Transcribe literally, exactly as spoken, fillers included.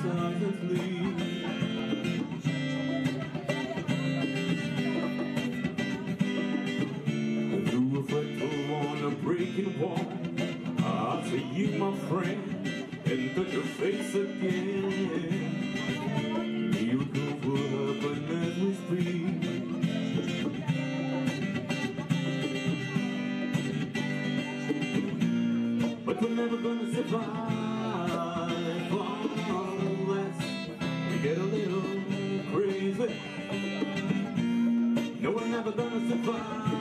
silently. Through a fractal on a breaking wall, I'll see you, my friend, and touch your face again. Miracles will happen as we speak. But we're never gonna survive unless we get a little crazy. No, we're never gonna survive